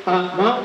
อะมะ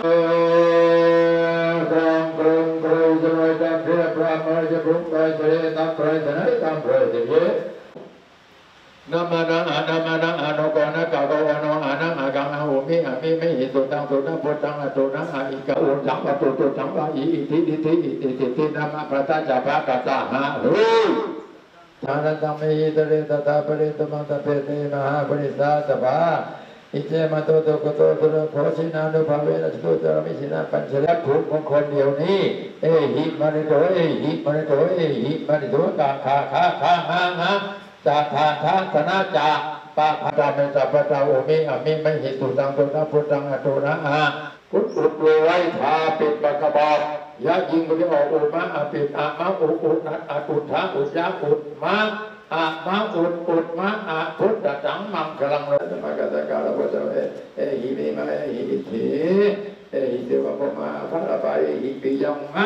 รังกรุงกรุสมัยตัมเพระพระมรจะปรุงไปเสด็จตัมเพระเสนยตัมเพระเสด็จนามานะนามานะอนุกรณะกะกวโนอานังอากังอาหุมิอามิไม่หิสุตังสุตังพุทธังอตุนังอาอิกะอุจังปะตุตุจังปะอิอิทิทิอิติติตินามาพระตาจาภะกัสสะหะรูทานันตังเมหิตเรตตาปริตมังตะเพเตมหาปริสาตภะอิเจมะโตโตโกโตตุระโพชินานุภาเวนะสุตระมิชินาปัญชลักขุมงคลเดียวนี้เอหิมาริโตเอหิมาริโตเอหิมาริโตกาคาคาคาหาหาจาทาทาสนาจาปะพะตาเมตตาปะตาโอมิอมิไม่หิสุตังตุนะพุทธังอตุนะอาพุทธุปไว้ทาปิดปะกะบอกยะยิงบริออกอุมะอปิดอะมะอุอุนัดอตุทะอุยะอุดมะอะมะอุดอุดมะอะพุทธจังมังคลังโลมะกะตะกะระพุทธเอหิมิมะเอหิทิเอหิเทวะปะมาภะระปะเอหิปิยังมะ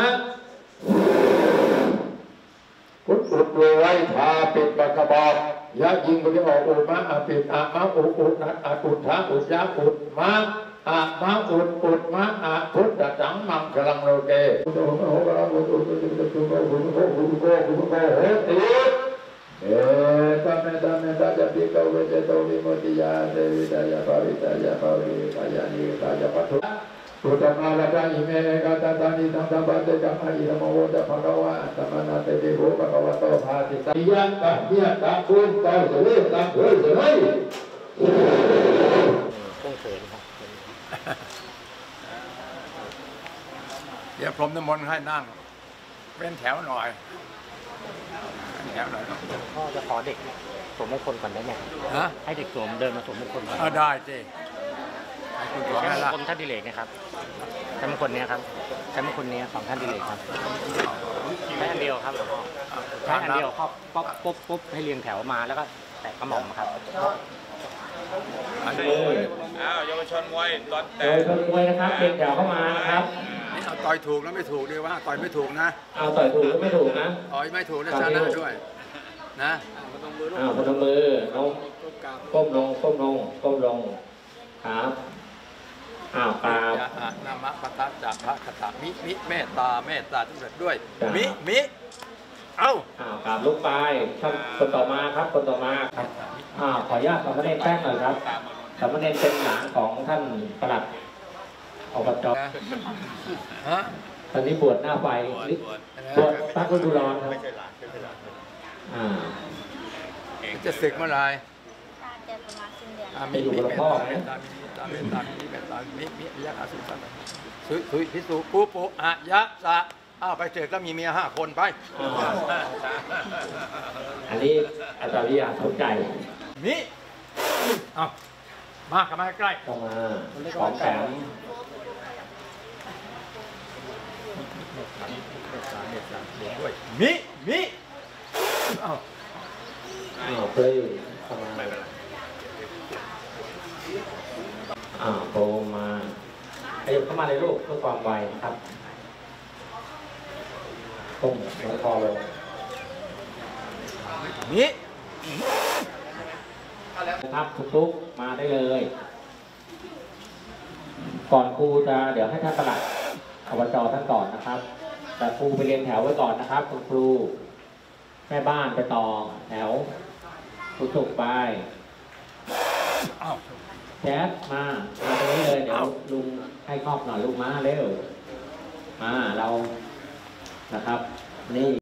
พุทธุปไว้ทาปิดปะกะบอกยะยิงบริออกอุมะอปิดอะมะอุอุนัดอตุทะอุยะอุดมะอะมะอุดอุดมะอะพุทธจังมังคลังโลเกโตโหกะระมุตุตุตุตุตุโกหุโกหุโกหุโกเหติเอตัมเมตัมเมตาจะปิกะเวเจโตวิมุตติยาเตวิตายาภาวิตายาภาวิตายานิตายาปัตถุพุทธมาลาตาอิเมกะตตานิสังสัมปัตเตกัมหะอิระโมโวตะภะคะวะสัมมานาเตติโหภะคะวะโตภาติสัยยันตะเหียตะปุณตะเสวยตะเผยเสวยเดี๋ยวพรมน้ำมนต์ให้นั่งเป็นแถวหน่อยเป็นแถวหน่อยพ่อจะขอเด็กสวมมงคลก่อนได้ไหมฮะให้เด็กสวมเดินมาสวมมงคลก่อนได้สิให้คุณสวมให้ละมงคลท่านดิเรกนะครับใช้มงคลนี้ครับใช้มงคลนี้ของท่านดิเรกครับใช้อันเดียวครับใช้อันเดียวครอบปุ๊บให้เรียงแถวมาแล้วก็แตะกระหม่อมครับเยาวชนมวยตอนแต่เยาวชนมวยนะครับเรียงแถวเข้ามาครับนี่เอาต่อยถูกแล้วไม่ถูกดีวะต่อยไม่ถูกนะเอาต่อยถูกก็ไม่ถูกนะต่อยไม่ถูกนะชนะด้วยนะพนมมือก้มลงครับกราบนามะปะทะจักพระคตามิเมตตาทุกท่านด้วยมิกราบลูกไปท่านคนต่อมาครับคนต่อมาขออนุญาตสามเณรแป้งหน่อยครับสามเณรเป็นหลานของท่านปลัดอบจตอนนี้บวชหน้าไฟบวชตั้งฤดูร้อนครับจะศึกเมื่อไรมีอยู่กับพ่อไหมตามิยะอาสุสันสุพิสุปุอะยะสะไปเจอก็มีเมีย5 คนไปอันนี้อาจารย์วิทยาสนใจมากันมาใกล้ต้องมาของแถมด้วยมิเฮ้ยเข้ามาโปรมาขยับเข้ามาเลยลูกเพื่อความไวครับต้มหัวคอลงครับทุกมาได้เลยก่อนครูจะเดี๋ยวให้ท่านปลัดอบจท่านก่อนนะครับแต่ครูไปเรียนแถวไว้ก่อนนะครับคุณครูแม่บ้านไปต่อแถวครูสุกไปแจ๊บมาตรงนี้เลยเดี๋ยวลุงให้ครอบหน่อยลูกมาเร็วมาเรานะครับนี่